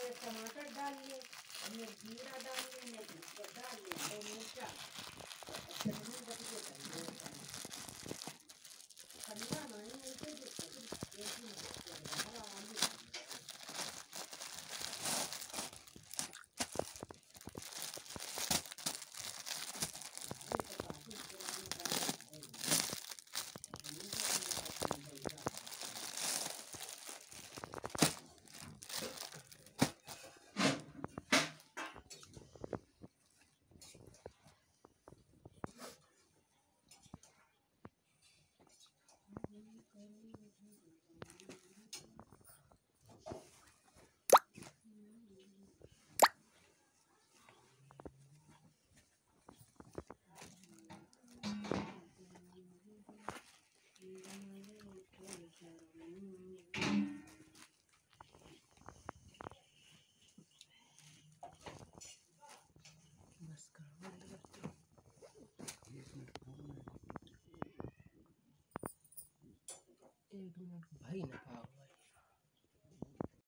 टमाटर डाल लिए, हमने जीरा डाल लिए, डाल लिए और मिर्चा चटनी बच्चे डाल ठंडा नहीं ऐसे एक मिनट भाई ना पाओ।